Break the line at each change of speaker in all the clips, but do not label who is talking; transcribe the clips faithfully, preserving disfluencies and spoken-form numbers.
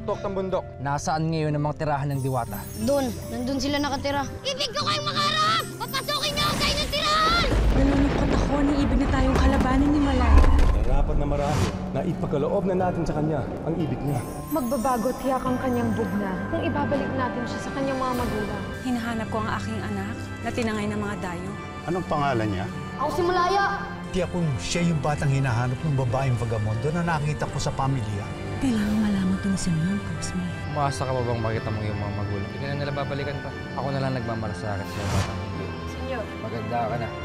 tuktok ng bundok.
Nasaan ngayon ang mga tirahan ng Diwata?
Doon. Nandun sila nakatira.
Ibig ko kayong makaharap! Papasukin niyo sa inyong tirahan!
Nalulungkot ako ni ibig na tayong kalabanin ni Malaya.
Narapat na marami na ipagkaloob na natin sa kanya ang ibig niya.
Magbabago tiyak ang kanyang bugna kung ibabalik natin siya sa kanyang mga magulang.
Hinahanap ko ang aking anak na tinangay ng mga dayo.
Anong pangalan niya?
Ako si Malaya.
Di akong siya yung batang hinahanap ng babaeng vagamondo na nakita ko sa pamilya.
Kailangan malaman ito ni Simeon, Cosme.
Umaasa ka ba bang makita mo yung mga magulang? Hindi ka na nila babalikan pa. Ako na lang nagmamalasakit sa iyo, batang hindi.
Senyor.
Maganda ka na.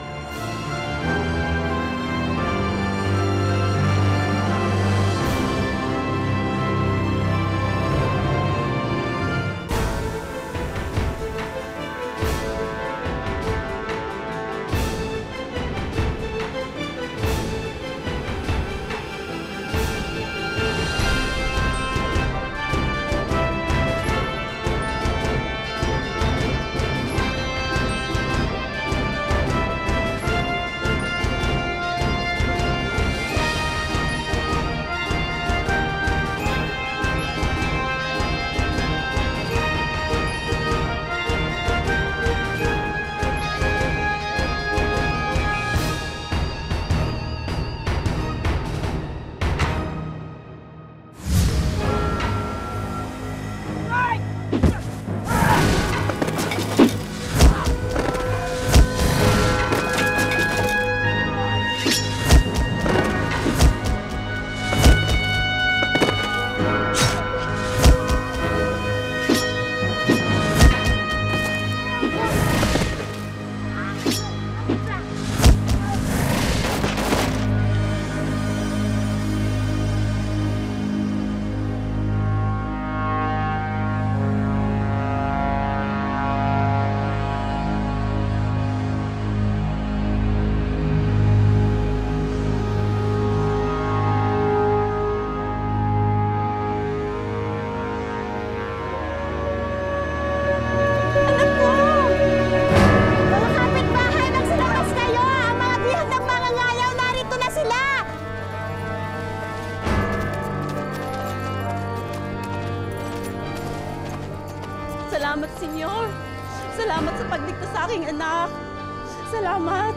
Salamat, Senyor. Salamat sa pagligtas sa aking anak. Salamat.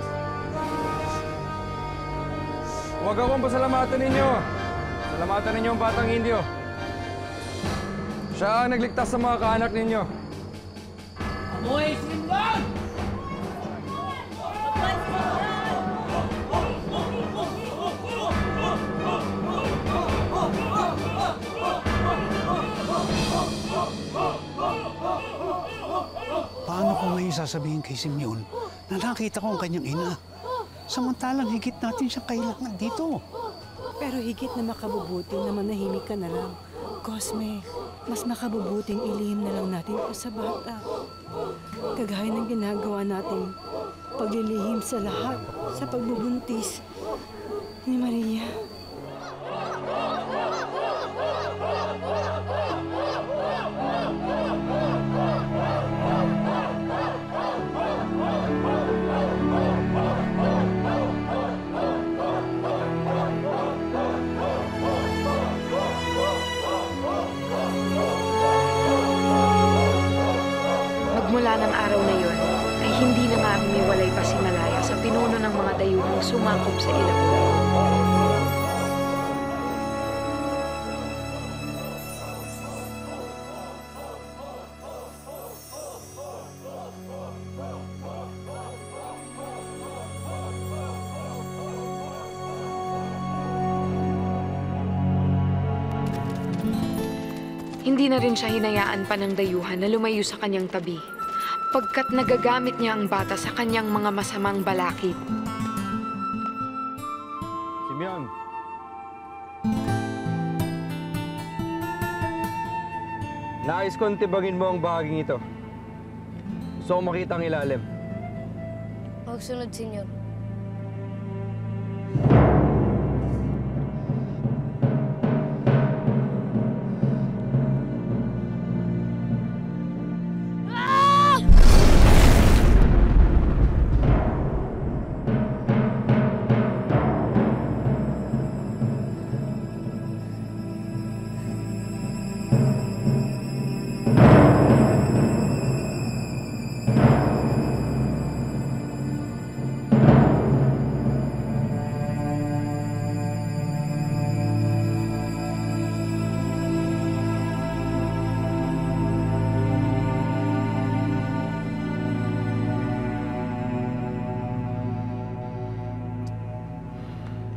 Huwag akong pasalamatan ninyo. Salamatan ninyo ang batang Indio. Siya ang nagligtas sa mga kaanak ninyo.
Amoy Sinbad!
Paano ko ngayon sasabihin kay Simeon na nakita ko ang kanyang ina? Samantalang higit natin siyang kailangan dito.
Pero higit na makabubuti na manahimik ka na lang. Cosme, mas makabubuting ilihim na lang natin ito sa bata. Kagaya ng ginagawa nating paglilihim sa lahat sa pagbubuntis ni Maria.
Magmula ng araw na yon, ay hindi na mamimiwalay pa si Malaya sa pinuno ng mga dayuhang sumakop sa ilog. Hindi na rin siya hinayaan pa ng dayuhan na lumayo sa kanyang tabi, pagkat nagagamit niya ang bata sa kanyang mga masamang balakid.
Simeon. Nais kong tibagin mo ang bahaging ito. Gusto kong makita ang ilalim.
Magsunod, Senyor.
Thank you.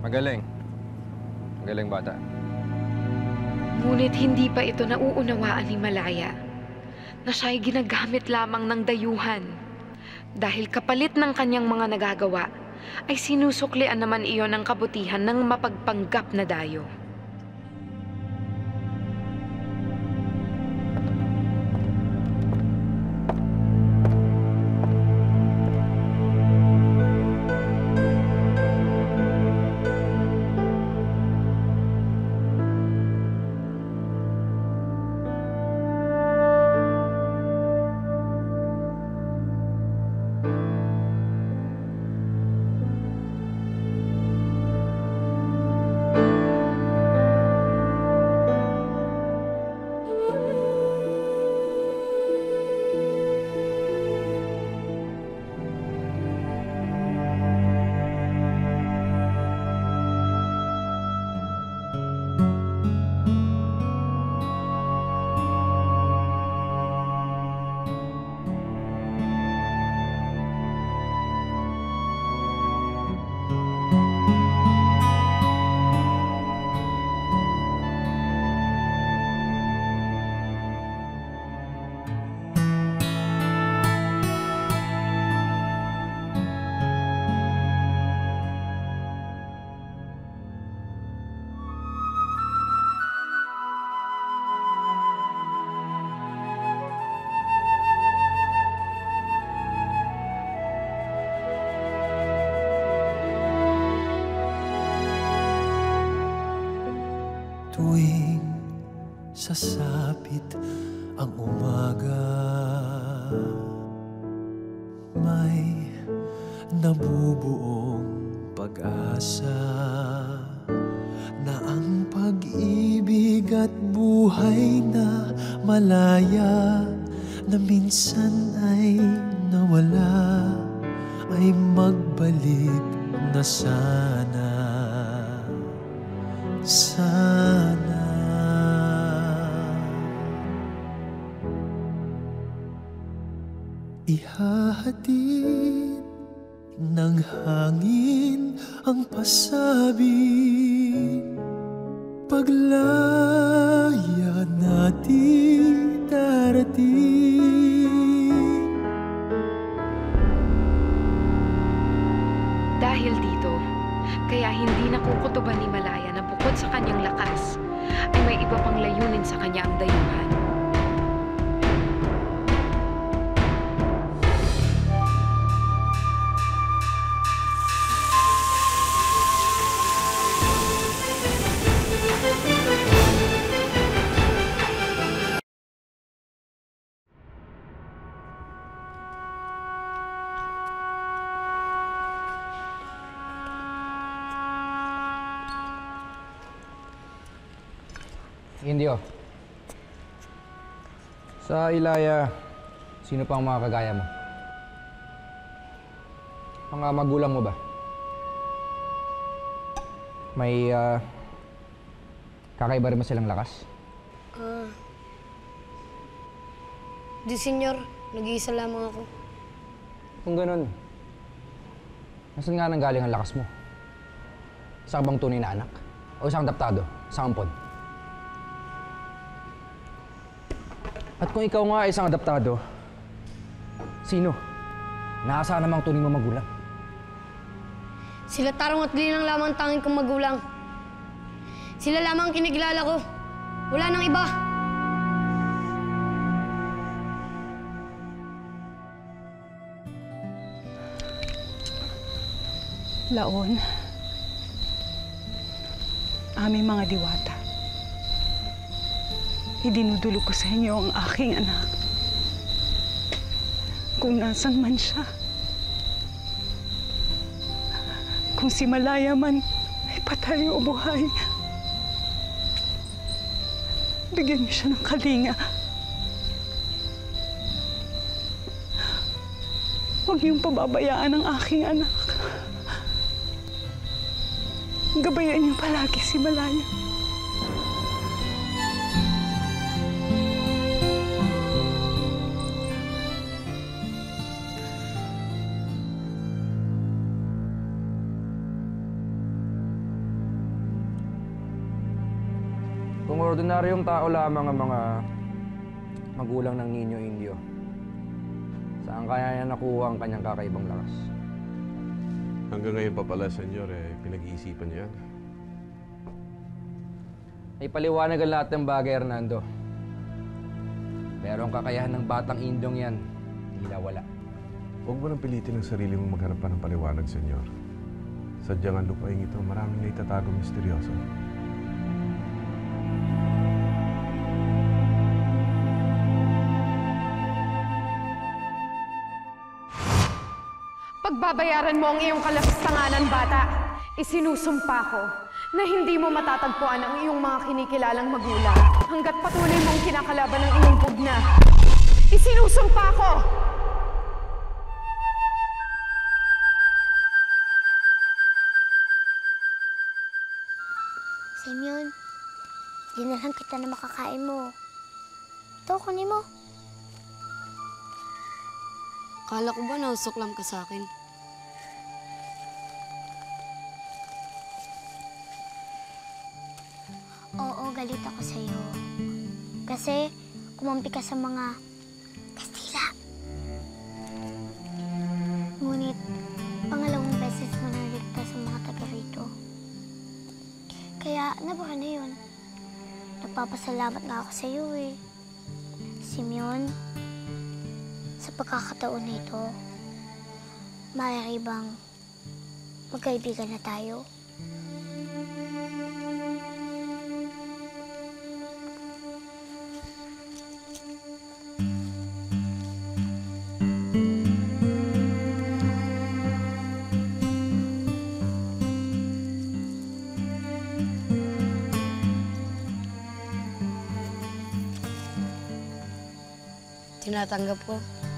Magaling. Magaling bata.
Ngunit hindi pa ito nauunawaan ni Malaya na siya'y ginagamit lamang ng dayuhan. Dahil kapalit ng kanyang mga nagagawa, ay sinusuklian naman iyon ng kabutihan ng mapagpanggap na dayo.
Tuwing sasapit ang umaga, may nabubuong pag-asa na ang pag-ibig at buhay na malaya na minsan ay nawala ay magbalik na sana. Sana ihahatid ng hangin ang pasabi, paglaya natin darating.
Dahil dito, kaya hindi nakukutuban ni Malaya na bukod sa kanyang lakas, ay may iba pang layunin sa kanya ang dayuhan.
Indio. Sa Ilaya, sino pa ang mga kagaya mo? Mga magulang mo ba? May uh, kakaiba rin ba silang lakas?
Ah. Di, senyor. Nag-iisa lamang ako.
Kung ganun, nasan nga nang galing ang lakas mo? Isa ka bang tunay na anak? O isang adaptado? Isang ampon? At kung ikaw nga ay isang adaptado, sino? Naasahan namang tunay mo magulang?
Sila Tarong at Linang lamang tanging kong magulang. Sila lamang ang kinakilala ko. Wala nang iba.
Laon, aming mga diwata, idinudulog ko sa inyo ang aking anak. Kung nasan man siya, kung si Malaya man ay patay o buhay, bigyan niyo siya ng kalinga. Huwag niyong pababayaan ang aking anak. Gabayan niyo palagi si Malaya.
ordinaryong tao lamang ang mga magulang ng Ninyo Indio. Saan kaya niya nakuha ang kanyang kakaibang lakas?
Hanggang ngayon pa pala, senyor, eh, pinag-iisipan niya yan.
Ay paliwanag ang lahat ng bagay, Hernando. Pero ang kakayahan ng batang Indong yan, tila wala.
Huwag mo nang pilitin ang sarili mong maghanap pa ng paliwanag, senyor. Sadyang ang lupaing ito, maraming naitatagong misteryoso.
Pagbabayaran mo ang iyong kalapastanganan, bata. Isinusumpa ko na hindi mo matatagpuan ang iyong mga kinikilalang magulang hanggat patuloy mong kinakalaban ang iyong pugna. Isinusumpa ko!
Simeon, dinahan kita na makakain mo. Ito, kunin mo.
Kala ko ba nausok lang ka sa akin?
Oo, galit ako sa'yo. Kasi kumampi ka sa mga Kastila. Ngunit, pangalawang beses mo naligtas sa mga taga rito. Kaya, nabura na yun. Nagpapasalamat nga ako sa'yo eh. Simeon, sa pagkakataon na ito, maaari bang magkaibigan na tayo?
Tinatanggap ko.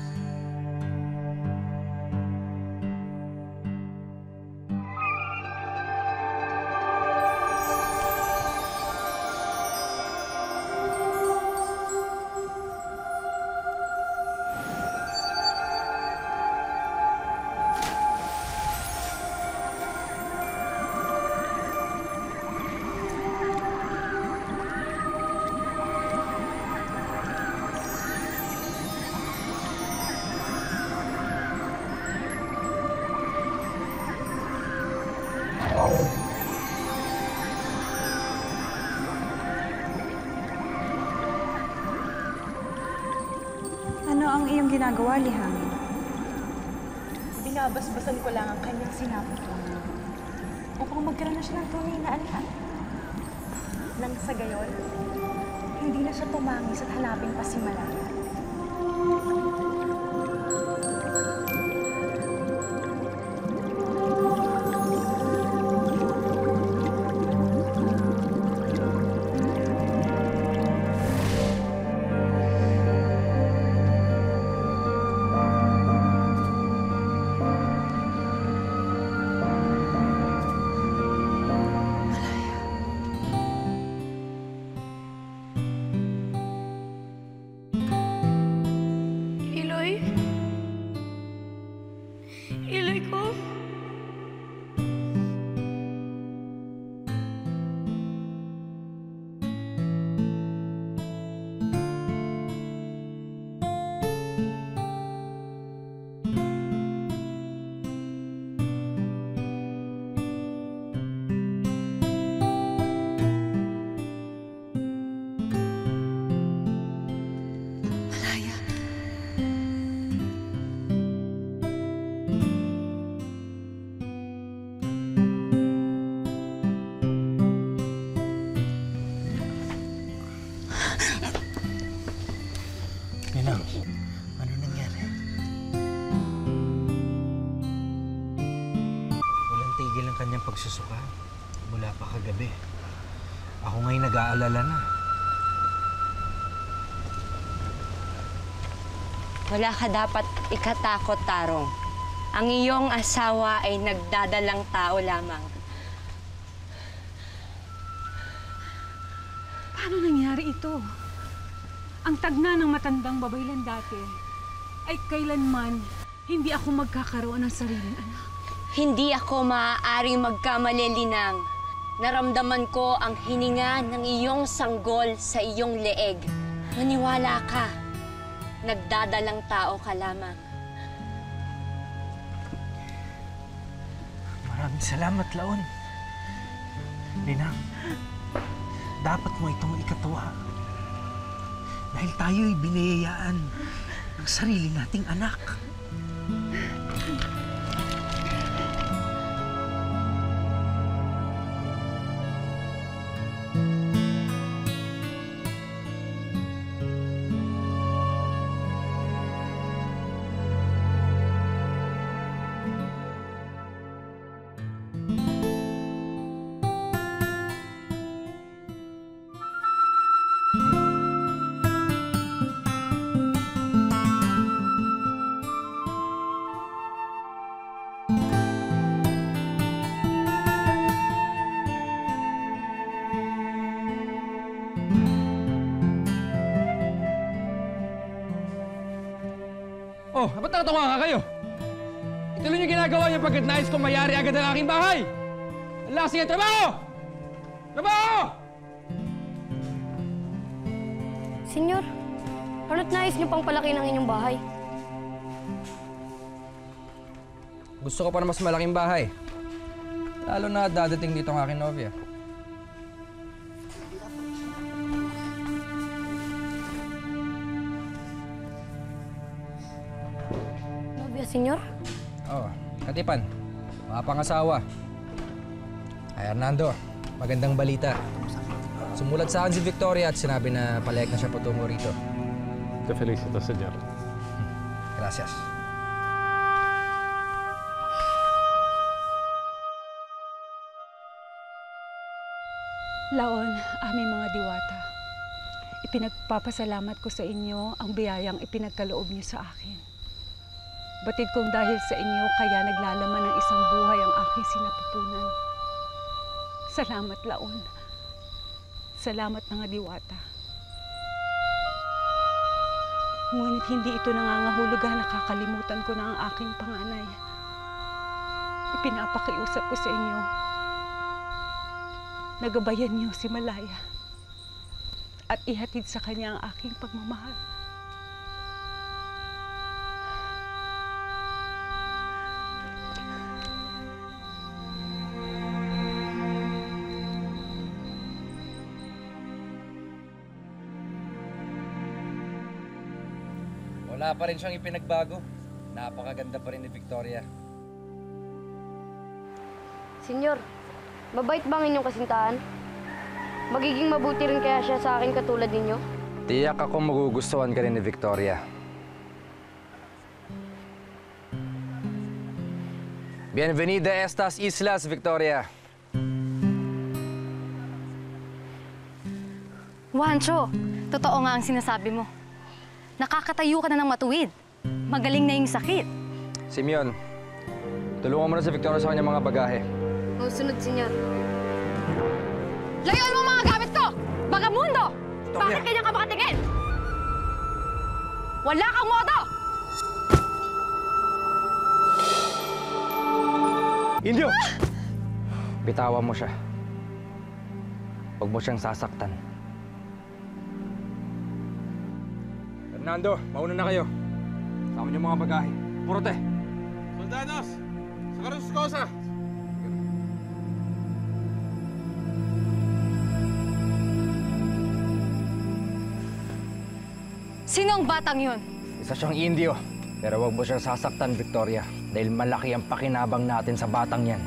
Ano ang iyong ginagawa, Lihangin?
Binabasbasan ko lang ang kanyang sinapupunan upang magkaroon na siya ng tunay na anak. Nang sa gayon, hindi na siya tumangis at hanapin pa si Malaya.
Ninang, ano nangyari? Walang tigil ang kanyang pagsusuka mula pa kagabi. Ako nga'y nag-aalala na.
Wala ka dapat ikatakot, Tarong. Ang iyong asawa ay nagdadalang tao lamang.
Paano nangyari ito? Ang tagna ng matandang babaylan dati ay kailanman hindi ako magkakaroon ng sariling anak.
Hindi ako maaaring magkamali, Linang. Naramdaman ko ang hininga ng iyong sanggol sa iyong leeg. Maniwala ka. Nagdadalang tao ka lamang.
Maraming salamat, Laon. Ninang, dapat mo itong ikatuwa. Dahil tayo'y biniyayaan ng sarili nating anak.
Oh, ba't nakatawa ka kayo? Ituloy niyo ginagawa niyo pagkat nais kong mayari agad ang aking bahay! Ang lasing ang trabaho! Trabaho!
Senyor, ano't nais niyo pang palaki ng inyong bahay?
Gusto ko pa na mas malaking bahay. Lalo na dadating dito ang aking nobya.
Nobya, senyor?
Oo, Katipan. Mga pangasawa. Ay, Hernando, magandang balita. Sumulat sa akin si Victoria at sinabi na palayag na siya patungo rito.
Te felicito, señor.
Gracias.
Laon, aming mga diwata, ipinagpapasalamat ko sa inyo ang biyayang ipinagkaloob niyo sa akin. Batid kong dahil sa inyo kaya naglalaman ng isang buhay ang aking sinapupunan. Salamat, Laon. Salamat, mga diwata. Ngunit hindi ito nangangahulugan na kakalimutan ko na ang aking panganay. Ipinapakiusap ko sa inyo, nagabayan niyo si Malaya at ihatid sa kanya ang aking pagmamahal.
Wala pa rin siyang ipinagbago. Napakaganda pa rin ni Victoria.
Senyor, mabait ba ang inyong kasintahan? Magiging mabuti rin kaya siya sa akin katulad ninyo?
Tiyak ako magugustuhan ka rin ni Victoria. Bienvenida a estas islas, Victoria.
Juancho, totoo nga ang sinasabi mo. Nakakatayo ka na ng matuwid. Magaling na yung sakit.
Simeon, tulungan mo na si Victoria sa kanyang mga bagahe.
Mausunod, senyor.
Layuan mo mga gamit ko! Bagamundo! Bakit ganyan ka makatingin? Wala kang modo!
Indio! Bitawan mo siya. Huwag mo siyang sasaktan. Fernando, mauna na kayo. Sama niyo mga bagahe. Purote!
Soldados! Sa Karuskosa!
Sino ang batang yun?
Isa siyang Indio. Pero huwag mo siyang sasaktan, Victoria. Dahil malaki ang pakinabang natin sa batang yan.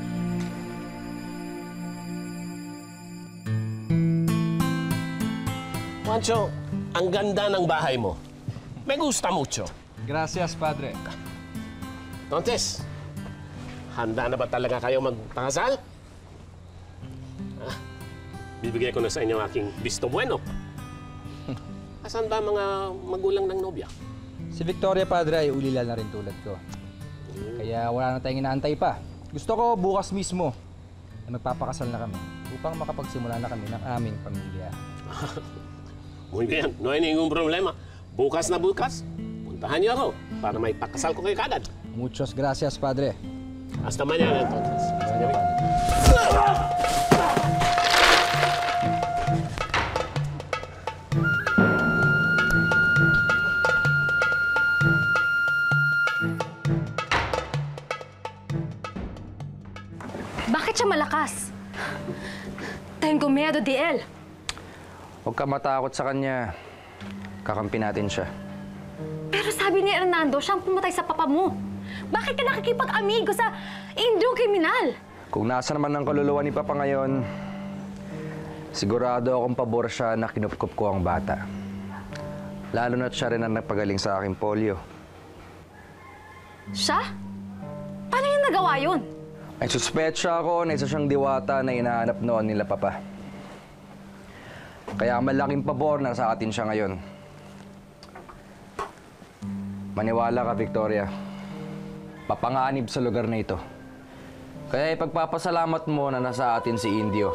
Juancho, ang ganda ng bahay mo. Me gusta mucho.
Gracias, Padre.
Entonces, handa na ba talaga kayo magpakasal? Ah, bibigay ko na sa inyo ang aking visto bueno. Asan ba mga magulang ng nobya?
Si Victoria, Padre, ay ulila na rin tulad ko. Kaya wala na tayong inaantay pa. Gusto ko bukas mismo ay magpapakasal na kami upang makapagsimula na kami ng aming pamilya.
Muy bien, no hay ningún problema. Bukas na bukas, puntahan niyo ako para may pakasal ko kayo kagad.
Muchos gracias, Padre.
Hasta mañana, entonces.
Hasta mañana, Padre.
miedo di él.
Huwag ka matakot sa kanya. Kakampi natin siya.
Pero sabi ni Hernando, siyang pumatay sa papa mo. Bakit ka nakikipag-amigo sa Indyong kriminal?
Kung nasa naman ng kaluluwa ni Papa ngayon, sigurado akong pabor siya na kinupkup ko ang bata. Lalo na't siya rin ang nagpagaling sa aking polio.
Siya? Paano yung nagawa yun?
Ay suspetsya ako na isa siyang diwata na inahanap noon nila Papa. Kaya malaking pabor na sa atin siya ngayon. Maniwala ka, Victoria. Papanganib sa lugar na ito. Kaya ipagpapasalamat mo na nasa atin si Indio.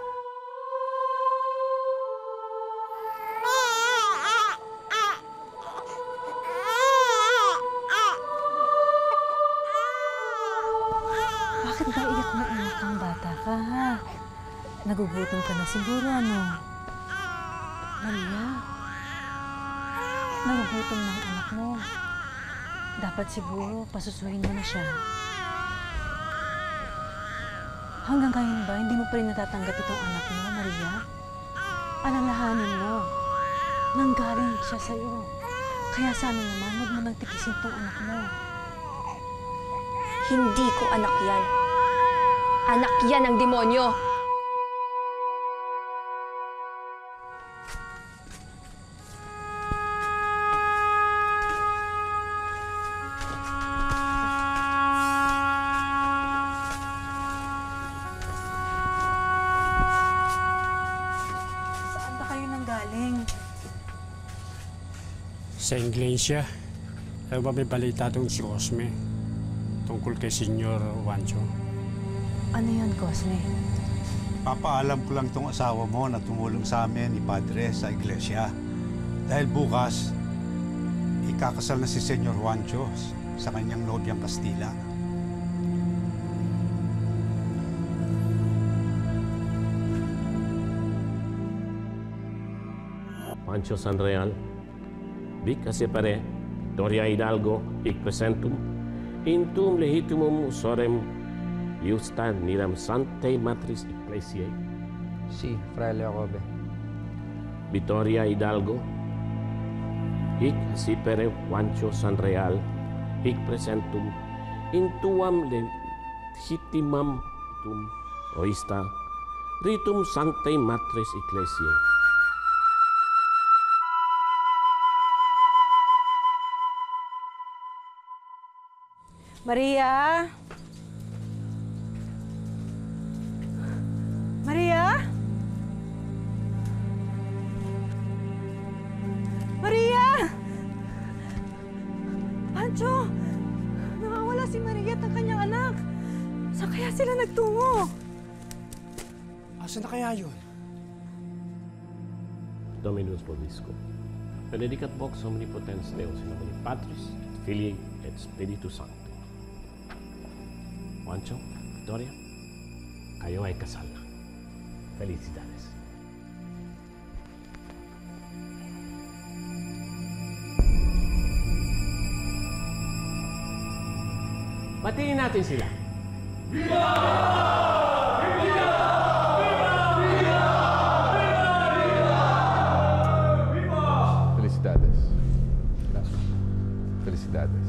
Bakit ba iyak na iyak ang bata ka, ha? Nagugutom ka na siguro, ano? Maria, nagugutom ng anak mo. Dapat siguro pasusuhin mo na siya. Hanggang ngayon ba, hindi mo pa rin natatanggap itong anak mo, Maria? Alalahanin mo, nanggaling siya sa'yo. Kaya sana naman, huwag mo nang tikisin itong anak mo.
Hindi ko anak yan. Anak yan ng demonyo.
Saan ba kayo nanggaling?
Sa Iglesia, ay ba may balita doon si Cosme tungkol kay Senyor Juancho?
Ano yun, Cosme?
Papaalam ko lang tong asawa mo na tumulong sa amin ni Padre sa iglesia. Dahil bukas, ikakasal na si Senyor Juancho sa kanyang nobyang Kastila.
Juancho Sanreal, Vic Asipare, Victoria Hidalgo, hic presentum, intum legitimum usorem iustan niram Sanctae Matris Ecclesiae.
Si, Fraile Jacobe.
Victoria Hidalgo, hic Asipere Juancho Sanreal, hic presentum, intuam legitimam tum oista, ritum Sanctae Matris Ecclesiae.
Maria? Maria? Maria! Pancho! Nawawala si Maria at ang kanyang anak. Saan kaya sila nagtungo?
Asan na kaya yun?
Dominus Vobiscum. Benedicat vox omnipotens Deus in nomine Patris, et Filii, et Spiritus Sancti. Juancho, Victoria, kayo ay kasal na. Felicidades. Batiin natin sila.
Felicidades. Gracias. Felicidades.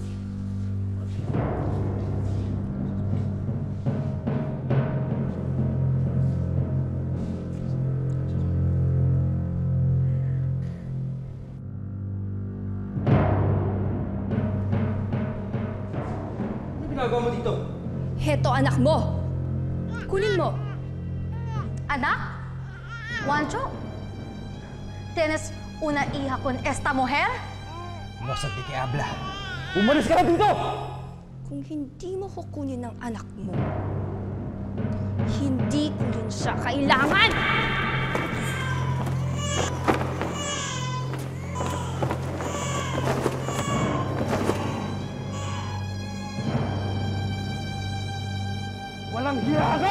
Ginagawa mo dito?
Heto anak mo. Kunin mo.
Anak? Juancho? ¿Tienes una hija con esta mujer?
No se te que habla.
Umalis ka na dito!
Kung hindi mo kukunin ang anak mo, hindi ko rin siya kailangan!
Walang hiya ka!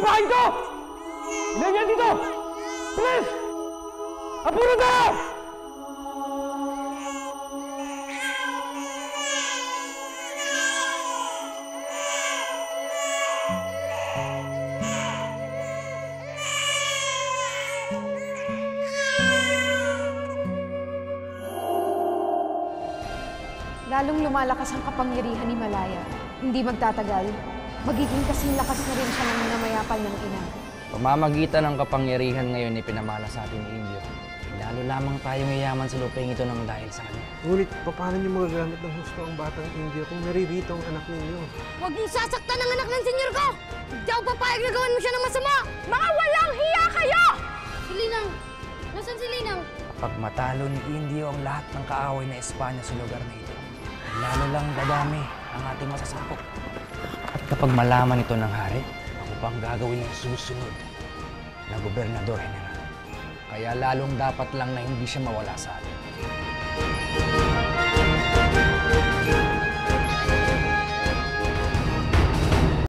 bahay ito! Ilan yan dito? Please! Apuro na!
Lalong lumalakas ang kapangyarihan ni Malaya. Hindi magtatagal. Magiging kasing lakas na rin siya ng namayapan ng ina.
Pamamagitan ng kapangyarihan ngayon ni pinamana sa atin ni Indio. Lalo lamang tayong yayaman sa lupaing ito ng dahil sa kanya.
Ngunit paano niyo magagamit ng husto ang batang Indio kung naririto ang anak ninyo?
Huwag mong sasaktan ang anak ng senyor ko! Hindi ako papayag na gawan mo siya ng masama! Mga walang hiya kayo! Si Linang! Nasaan si Linang?
Kapag matalo ni Indio ang lahat ng kaaway na Espanya sa lugar na ito, lalo lang dadami ang ating masasakop. At kapag malaman ito ng hari, ako pang gagawin ng susunod na gobernador general. Kaya lalong dapat lang na hindi siya mawala sa atin.